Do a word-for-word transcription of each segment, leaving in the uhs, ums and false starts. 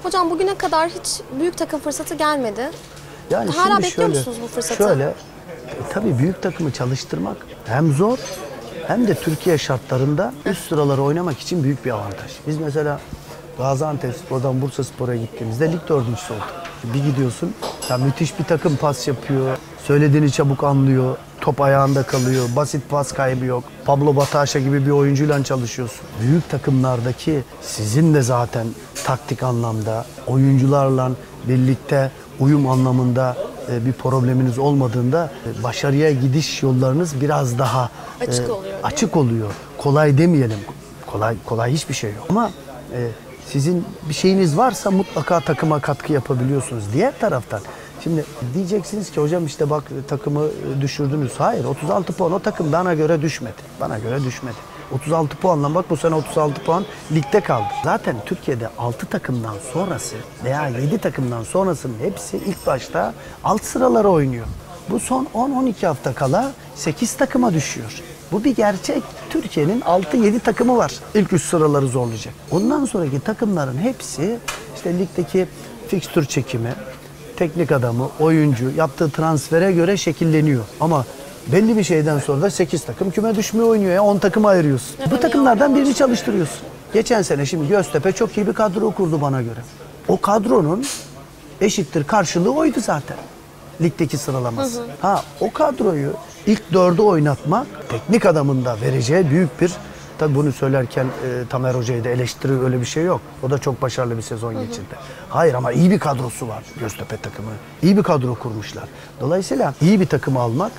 Hocam bugüne kadar hiç büyük takım fırsatı gelmedi. Yani Hala bekliyor şöyle, musunuz bu fırsatı? Şöyle, e, tabii büyük takımı çalıştırmak hem zor hem de Türkiye şartlarında üst sıraları oynamak için büyük bir avantaj. Biz mesela Gaziantepspor'dan Bursaspor'a gittiğimizde lig dördüncüsü olduk. Bir gidiyorsun, ya müthiş bir takım pas yapıyor, söylediğini çabuk anlıyor, top ayağında kalıyor, basit pas kaybı yok. Pablo Bataşa gibi bir oyuncuyla çalışıyorsun. Büyük takımlardaki sizin de zaten taktik anlamda, oyuncularla birlikte uyum anlamında bir probleminiz olmadığında başarıya gidiş yollarınız biraz daha açık e, oluyor. Açık oluyor. Kolay demeyelim. Kolay kolay hiçbir şey yok. Ama e, sizin bir şeyiniz varsa mutlaka takıma katkı yapabiliyorsunuz. Diğer taraftan şimdi diyeceksiniz ki hocam işte bak takımı düşürdünüz. Hayır, otuz altı puan o takım bana göre düşmedi. Bana göre düşmedi. otuz altı puanla bak bu sene otuz altı puan ligde kaldı. Zaten Türkiye'de altı takımdan sonrası veya yedi takımdan sonrasının hepsi ilk başta alt sıralara oynuyor. Bu son on on iki hafta kala sekiz takıma düşüyor. Bu bir gerçek. Türkiye'nin altı yedi takımı var. İlk üst sıraları zorlayacak. Ondan sonraki takımların hepsi işte ligdeki fikstür çekimi, teknik adamı, oyuncu yaptığı transfere göre şekilleniyor. Ama belli bir şeyden sonra da sekiz takım küme düşmeye oynuyor ya. on takıma ayırıyorsun. Evet, bu takımlardan birini çalıştırıyorsun. Geçen sene şimdi Göztepe çok iyi bir kadro kurdu bana göre. O kadronun eşittir karşılığı oydu zaten. Ligdeki sıralaması. Hı hı. Ha o kadroyu ilk dörde oynatmak teknik adamın da vereceği büyük bir, tabii bunu söylerken e, Tamer Hoca'yı da eleştiriyor, öyle bir şey yok. O da çok başarılı bir sezon hı hı. geçirdi. Hayır ama iyi bir kadrosu var Göztepe takımı. İyi bir kadro kurmuşlar. Dolayısıyla iyi bir takımı almak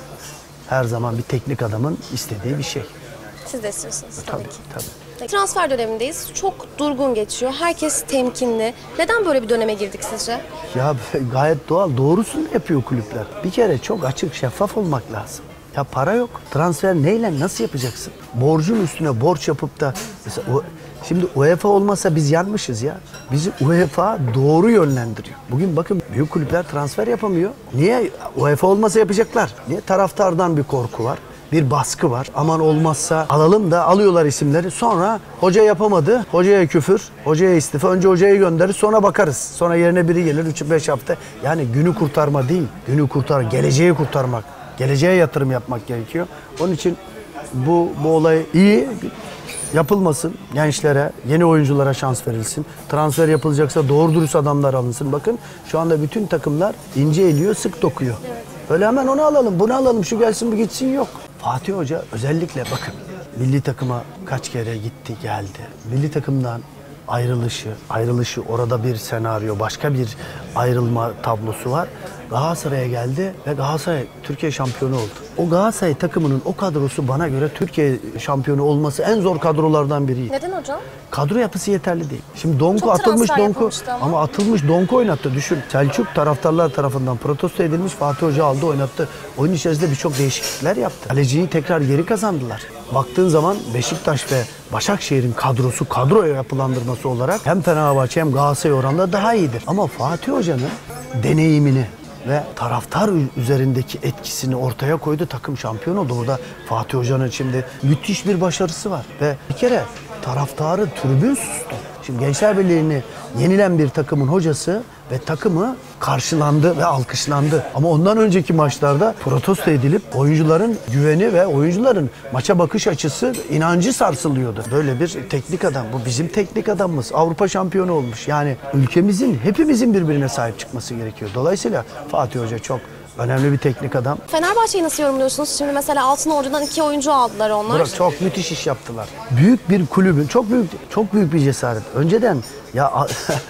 her zaman bir teknik adamın istediği bir şey. Siz de istiyorsunuz tabii, tabii ki. Tabii. Transfer dönemindeyiz. Çok durgun geçiyor. Herkes temkinli. Neden böyle bir döneme girdik sizce? Ya gayet doğal. Doğrusunu yapıyor kulüpler. Bir kere çok açık, şeffaf olmak lazım. Ya para yok. Transfer neyle, nasıl yapacaksın? Borcun üstüne borç yapıp da mesela o, şimdi UEFA olmasa biz yanmışız ya. Bizi UEFA doğru yönlendiriyor. Bugün bakın büyük kulüpler transfer yapamıyor. Niye? UEFA olmasa yapacaklar. Niye? Taraftardan bir korku var. Bir baskı var. Aman olmazsa alalım da alıyorlar isimleri. Sonra hoca yapamadı. Hocaya küfür, hocaya istifa. Önce hocayı gönderir, sonra bakarız. Sonra yerine biri gelir üç beş hafta. Yani günü kurtarma değil. Günü kurtar, geleceği kurtarmak. Geleceğe yatırım yapmak gerekiyor. Onun için bu bu olay iyi yapılmasın. Gençlere, yeni oyunculara şans verilsin. Transfer yapılacaksa doğru dürüst adamlar alınsın. Bakın şu anda bütün takımlar ince eliyor, sık dokuyor. Evet. Öyle hemen onu alalım, bunu alalım, şu gelsin, bu gitsin yok. Fatih Hoca özellikle bakın milli takıma kaç kere gitti, geldi. Milli takımdan ayrılışı, ayrılışı orada bir senaryo, başka bir ayrılma tablosu var. Galatasaray'a geldi ve Galatasaray Türkiye şampiyonu oldu. O Galatasaray takımının o kadrosu bana göre Türkiye şampiyonu olması en zor kadrolardan biri. Neden hocam? Kadro yapısı yeterli değil. Şimdi Donku atılmış Donku ama. ama atılmış Donku oynattı. Düşün. Selçuk taraftarlar tarafından protesto edilmiş, Fatih Hoca aldı, oynattı. Oyun içerisinde birçok değişiklikler yaptı. Kaleciyi tekrar geri kazandılar. Baktığın zaman Beşiktaş ve Başakşehir'in kadrosu, kadro yapılandırması olarak hem Fenerbahçe hem Galatasaray oranında daha iyidir. Ama Fatih Hoca'nın deneyimini ve taraftar üzerindeki etkisini ortaya koydu. Takım şampiyon oldu. Burada Fatih Hoca'nın şimdi müthiş bir başarısı var. Ve bir kere taraftarı tribün sustu. Şimdi Gençler Birliği'ni yenilen bir takımın hocası ve takımı karşılandı ve alkışlandı. Ama ondan önceki maçlarda protesto edilip oyuncuların güveni ve oyuncuların maça bakış açısı, inancı sarsılıyordu. Böyle bir teknik adam. Bu bizim teknik adamımız. Avrupa şampiyonu olmuş. Yani ülkemizin, hepimizin birbirine sahip çıkması gerekiyor. Dolayısıyla Fatih Hoca çok önemli bir teknik adam. Fenerbahçe'yi nasıl yorumluyorsunuz? Şimdi mesela Altınordu'dan iki oyuncu aldılar onlar. Burak, çok müthiş iş yaptılar. Büyük bir kulübün, çok büyük çok büyük bir cesaret. Önceden ya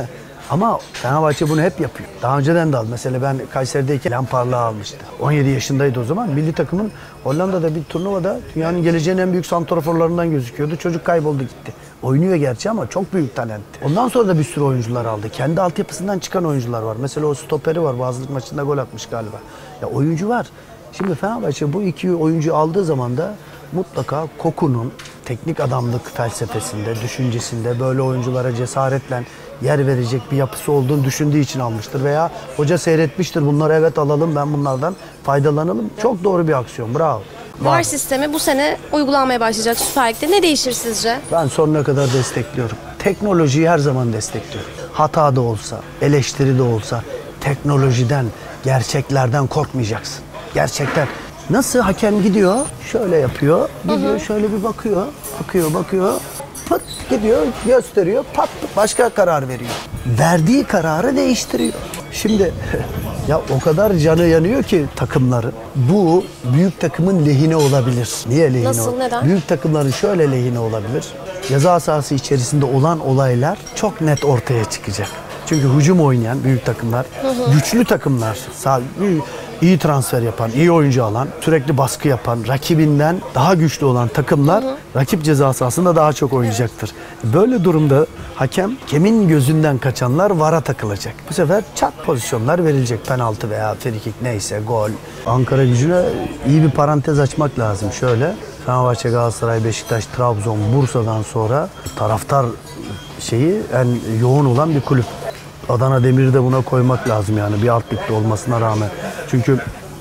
ama Fenerbahçe bunu hep yapıyor. Daha önceden de aldı. Mesela ben Kayseri'deyken Lampar'la almıştı. on yedi yaşındaydı o zaman. Milli takımın Hollanda'da bir turnuvada dünyanın geleceğin en büyük santraforlarından gözüküyordu. Çocuk kayboldu gitti. Oynuyor gerçi ama çok büyük talentti. Ondan sonra da bir sürü oyuncular aldı. Kendi altyapısından çıkan oyuncular var. Mesela o stoperi var. Bazılık maçında gol atmış galiba. Ya oyuncu var. Şimdi Fenerbahçe bu iki oyuncu aldığı zaman da mutlaka Koku'nun teknik adamlık felsefesinde, düşüncesinde böyle oyunculara cesaretle yer verecek bir yapısı olduğunu düşündüğü için almıştır. Veya hoca seyretmiştir, bunları evet alalım, ben bunlardan faydalanalım. Çok doğru bir aksiyon, bravo. V A R sistemi bu sene uygulanmaya başlayacak Süper Lig'de. Ne değişir sizce? Ben sonuna kadar destekliyorum. Teknolojiyi her zaman destekliyorum. hata da olsa, eleştiri de olsa teknolojiden, gerçeklerden korkmayacaksın. Gerçekten. Nasıl hakem gidiyor, şöyle yapıyor, gidiyor şöyle bir bakıyor, bakıyor, bakıyor, pıt gidiyor, gösteriyor, pat başka karar veriyor. Verdiği kararı değiştiriyor. Şimdi ya o kadar canı yanıyor ki takımların. Bu büyük takımın lehine olabilir. Niye lehine? Nasıl, neden? Büyük takımların şöyle lehine olabilir. Ceza sahası içerisinde olan olaylar çok net ortaya çıkacak. Çünkü hücum oynayan büyük takımlar, hı hı. güçlü takımlar, iyi transfer yapan, iyi oyuncu alan, sürekli baskı yapan, rakibinden daha güçlü olan takımlar hı hı. rakip ceza sahasında daha çok oynayacaktır. Evet. Böyle durumda hakem kimin gözünden kaçanlar vara takılacak. Bu sefer çat pozisyonlar verilecek. Penaltı veya frikik neyse gol. Ankara Gücü'ne iyi bir parantez açmak lazım. Şöyle Fenerbahçe, Galatasaray, Beşiktaş, Trabzon, Bursa'dan sonra taraftar şeyi en yoğun olan bir kulüp. Adana Demir'i de buna koymak lazım yani bir alt ligde olmasına rağmen. Çünkü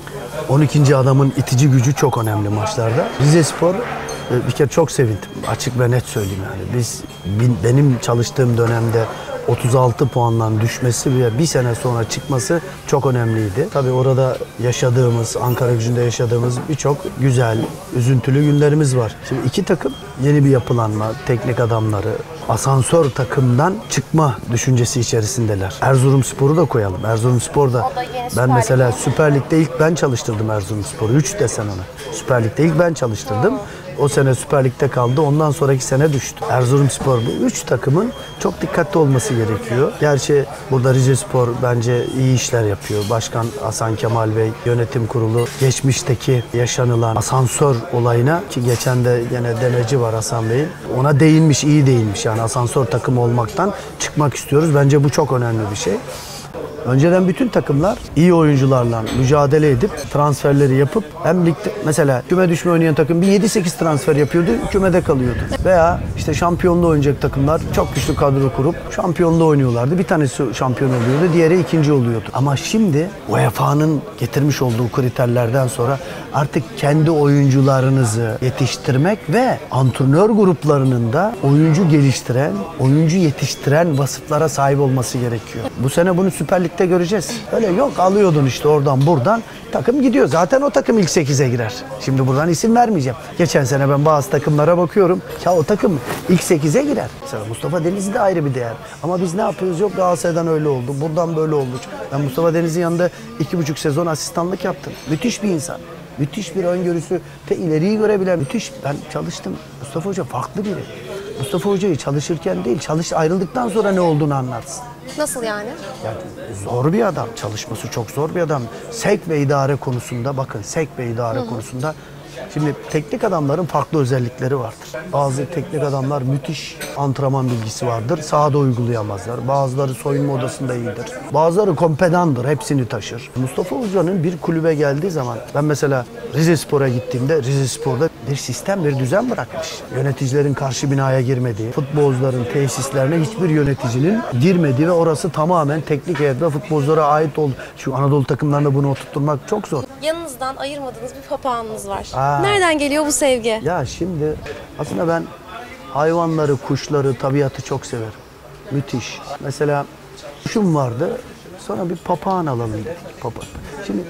on ikinci adamın itici gücü çok önemli maçlarda. Rizespor bir kere çok sevindim. Açık ve net söyleyeyim yani. Biz benim çalıştığım dönemde otuz altı puandan düşmesi ve bir sene sonra çıkması çok önemliydi. Tabii orada yaşadığımız, Ankara Gücü'nde yaşadığımız birçok güzel, üzüntülü günlerimiz var. Şimdi iki takım yeni bir yapılanma, teknik adamları, asansör takımdan çıkma düşüncesi içerisindeler. Erzurumspor'u da koyalım. Erzurumspor'da ben mesela Süper Lig'de ilk ben çalıştırdım Erzurumspor'u. üç desen ona. Süper Lig'de ilk ben çalıştırdım. O sene Süper Lig'de kaldı. Ondan sonraki sene düştü. Erzurumspor bu üç takımın çok dikkatli olması gerekiyor. Gerçi burada Rizespor bence iyi işler yapıyor. Başkan Hasan Kemal Bey, yönetim kurulu geçmişteki yaşanılan asansör olayına ki geçen de yine demeci var Hasan Bey'in. Ona değinmiş, iyi değinmiş. Yani asansör takımı olmaktan çıkmak istiyoruz. Bence bu çok önemli bir şey. Önceden bütün takımlar iyi oyuncularla mücadele edip transferleri yapıp hem ligde mesela küme düşme oynayan takım bir yedi sekiz transfer yapıyordu, kümede kalıyordu. Veya işte şampiyonluğu oynayacak takımlar çok güçlü kadro kurup şampiyonluğu oynuyorlardı. Bir tanesi şampiyon oluyordu, diğeri ikinci oluyordu. Ama şimdi U E F A'nın getirmiş olduğu kriterlerden sonra artık kendi oyuncularınızı yetiştirmek ve antrenör gruplarının da oyuncu geliştiren, oyuncu yetiştiren vasıflara sahip olması gerekiyor. Bu sene bunu Süper Lig'de göreceğiz. Öyle yok alıyordun işte oradan buradan takım gidiyor. Zaten o takım ilk sekize girer. Şimdi buradan isim vermeyeceğim. Geçen sene ben bazı takımlara bakıyorum. Ya o takım ilk sekize girer. Mesela Mustafa Denizli de ayrı bir değer. Ama biz ne yapıyoruz? Yok Galatasaray'dan öyle oldu. Buradan böyle oldu. Ben Mustafa Denizli'nin yanında iki buçuk sezon asistanlık yaptım. Müthiş bir insan. Müthiş bir öngörüsü. Te ileriyi görebilen. Müthiş. Ben çalıştım. Mustafa Hoca farklı biri. Mustafa Hoca'yı çalışırken değil, çalış ayrıldıktan sonra ne olduğunu anlarsın. Nasıl yani? Yani zor bir adam. Çalışması çok zor bir adam. Sevk ve idare konusunda bakın sevk ve idare hı hı. konusunda şimdi teknik adamların farklı özellikleri vardır. Bazı teknik adamlar müthiş antrenman bilgisi vardır. Sahada uygulayamazlar. Bazıları soyunma odasında iyidir. Bazıları kompedandır. Hepsini taşır. Mustafa Hoca'nın bir kulübe geldiği zaman ben mesela Rizespor'a gittiğimde Rizespor'da bir sistem, bir düzen bırakmış. Yöneticilerin karşı binaya girmediği, futbolcuların tesislerine hiçbir yöneticinin girmediği ve orası tamamen teknik heyet ve futbolculara ait oldu. Şu Anadolu takımlarında bunu oturtturmak çok zor. Yanınızdan ayırmadığınız bir papağanınız var. Aa. Nereden geliyor bu sevgi? Ya şimdi aslında ben hayvanları, kuşları, tabiatı çok severim. Müthiş. Mesela kuşum vardı. Sonra bir papağan alalım dedik. Papağan. Şimdi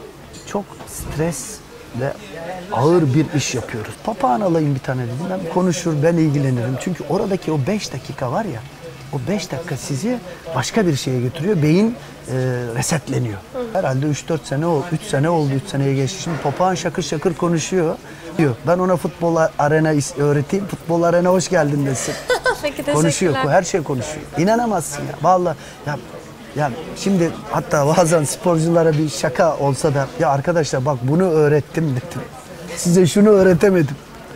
çok stres ve ağır bir iş yapıyoruz. Papağan alayım bir tane dedim. Ben konuşur, ben ilgilenirim. Çünkü oradaki o beş dakika var ya, o beş dakika sizi başka bir şeye götürüyor. Beyin e, resetleniyor. Herhalde üç dört sene oldu, üç sene oldu, üç seneye geçti. Şimdi papağan şakır şakır konuşuyor. Diyor. Ben ona futbol arena öğreteyim. Futbol arena hoş geldin desin. Peki, konuşuyor, her şey konuşuyor. İnanamazsın ya. Vallahi ya Ya şimdi hatta bazen sporculara bir şaka olsa da ya arkadaşlar bak bunu öğrettim dedim. Size şunu öğretemedim.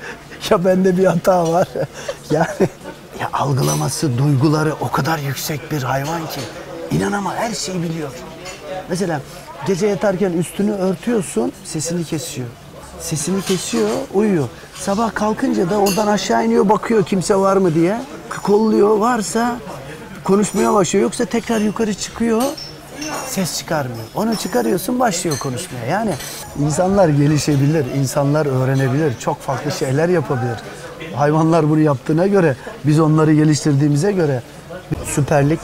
Ya bende bir hata var. Yani ya algılaması, duyguları o kadar yüksek bir hayvan ki inanama her şeyi biliyor. Mesela gece yatarken üstünü örtüyorsun, sesini kesiyor. Sesini kesiyor, uyuyor. Sabah kalkınca da oradan aşağı iniyor, bakıyor kimse var mı diye. Kolluyor, varsa konuşmaya başlıyor. Yoksa tekrar yukarı çıkıyor, ses çıkarmıyor. Onu çıkarıyorsun, başlıyor konuşmaya. Yani insanlar gelişebilir, insanlar öğrenebilir, çok farklı şeyler yapabilir. Hayvanlar bunu yaptığına göre, biz onları geliştirdiğimize göre Süper Lig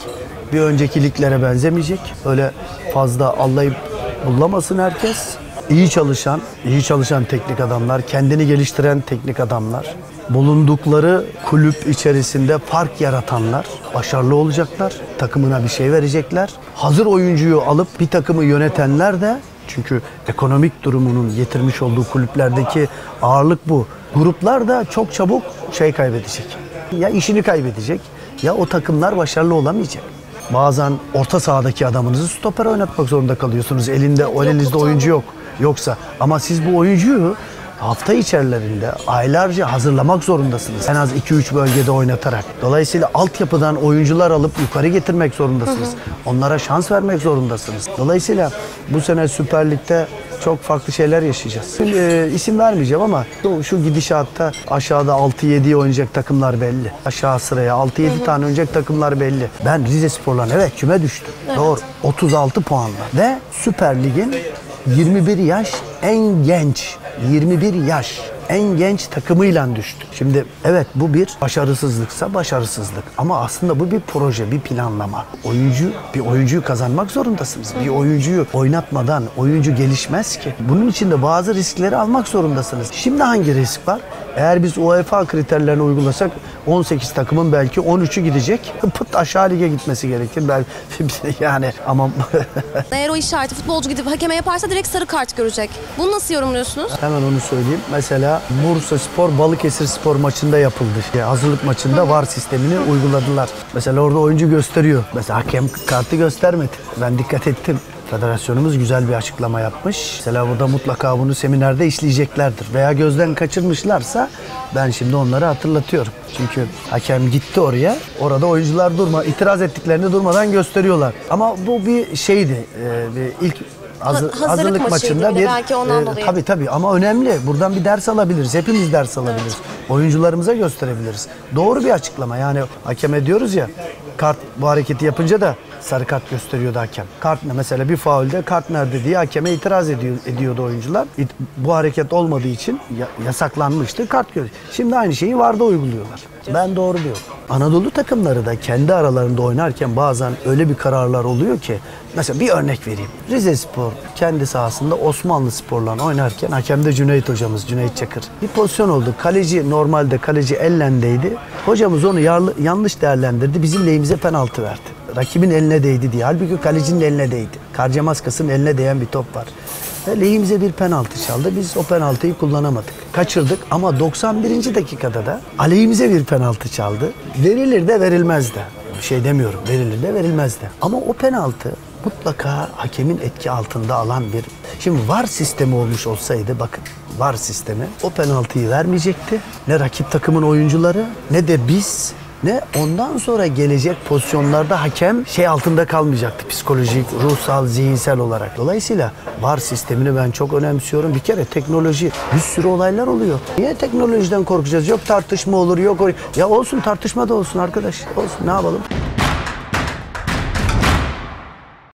Bir önceki liglere benzemeyecek. Öyle fazla allayıp bullamasın herkes. İyi çalışan, iyi çalışan teknik adamlar, kendini geliştiren teknik adamlar, bulundukları kulüp içerisinde fark yaratanlar başarılı olacaklar. Takımına bir şey verecekler. Hazır oyuncuyu alıp bir takımı yönetenler de, çünkü ekonomik durumunun getirmiş olduğu kulüplerdeki ağırlık bu. Gruplar da çok çabuk şey kaybedecek. Ya işini kaybedecek ya o takımlar başarılı olamayacak. Bazen orta sahadaki adamınızı stoper oynatmak zorunda kalıyorsunuz. Elinde, o elinizde oyuncu yok. Yoksa ama siz bu oyuncuyu hafta içerilerinde aylarca hazırlamak zorundasınız. En az iki üç bölgede oynatarak. Dolayısıyla altyapıdan oyuncular alıp yukarı getirmek zorundasınız. Hı hı. Onlara şans vermek zorundasınız. Dolayısıyla bu sene Süper Lig'de çok farklı şeyler yaşayacağız. Şimdi, e, isim vermeyeceğim ama şu, şu gidişatta aşağıda altı yedi oynayacak takımlar belli. Aşağı sıraya altı yedi tane oynayacak takımlar belli. Ben Rizespor'la evet küme düştüm. Evet. Doğru. otuz altı puanla. Ve Süper Lig'in yirmi bir yaş en genç, yirmi bir yaş en genç takımıyla düştü. Şimdi evet bu bir başarısızlıksa başarısızlık ama aslında bu bir proje, bir planlama. Oyuncu, bir oyuncuyu kazanmak zorundasınız. Bir oyuncuyu oynatmadan oyuncu gelişmez ki. Bunun için de bazı riskleri almak zorundasınız. Şimdi hangi risk var? Eğer biz UEFA kriterlerini uygulasak on sekiz takımın belki on üçü gidecek. Pıt aşağı lige gitmesi gerekir. Ben yani ama eğer o işareti futbolcu gidip hakeme yaparsa direkt sarı kart görecek. Bunu nasıl yorumluyorsunuz? Hemen onu söyleyeyim. Mesela Bursaspor Balıkesirspor maçında yapıldı. Hazırlık maçında V A R sistemini uyguladılar. Mesela orada oyuncu gösteriyor. Mesela hakem kartı göstermedi. Ben dikkat ettim. Federasyonumuz güzel bir açıklama yapmış. Mesela burada mutlaka bunu seminerde işleyeceklerdir. Veya gözden kaçırmışlarsa ben şimdi onları hatırlatıyorum. Çünkü hakem gitti oraya. Orada oyuncular durma, itiraz ettiklerini durmadan gösteriyorlar. Ama bu bir şeydi. E, bir ilk hazır, hazırlık, hazırlık maçında bir belki ondan e, dolayı. tabii tabii ama önemli. Buradan bir ders alabiliriz. Hepimiz ders alabiliriz. Evet. Oyuncularımıza gösterebiliriz. Doğru bir açıklama. Yani hakeme diyoruz ya, kart bu hareketi yapınca da sarı kart gösteriyordu hakem. Kart ne? Mesela bir faulde kart nerede diye hakeme itiraz ediyor, ediyordu oyuncular. Bu hareket olmadığı için yasaklanmıştı. Kart görüyor. Şimdi aynı şeyi V A R'da uyguluyorlar. Ben doğru diyorum. Anadolu takımları da kendi aralarında oynarken bazen öyle bir kararlar oluyor ki, mesela bir örnek vereyim. Rizespor kendi sahasında Osmanlıspor'la oynarken hakem de Cüneyt hocamız, Cüneyt Çakır. Bir pozisyon oldu. Kaleci normalde kaleci ellendeydi. Hocamız onu yarlı, yanlış değerlendirdi. Bizim lehimize penaltı verdi. Rakibin eline değdi diye. Halbuki kalecinin eline değdi. Karcamaskas'ın eline değen bir top var. Ve lehimize bir penaltı çaldı. Biz o penaltıyı kullanamadık. Kaçırdık ama doksan birinci dakikada da aleyhimize bir penaltı çaldı. Verilir de verilmez de. Bir şey demiyorum. Verilir de verilmez de. Ama o penaltı mutlaka hakemin etki altında alan bir... Şimdi V A R sistemi olmuş olsaydı, bakın V A R sistemi o penaltıyı vermeyecekti. Ne rakip takımın oyuncuları ne de biz, ne ondan sonra gelecek pozisyonlarda hakem şey altında kalmayacaktı. Psikolojik, ruhsal, zihinsel olarak. Dolayısıyla V A R sistemini ben çok önemsiyorum. Bir kere teknoloji, bir sürü olaylar oluyor. Niye teknolojiden korkacağız? Yok tartışma olur, yok... Ya olsun, tartışma da olsun arkadaş. Olsun, ne yapalım?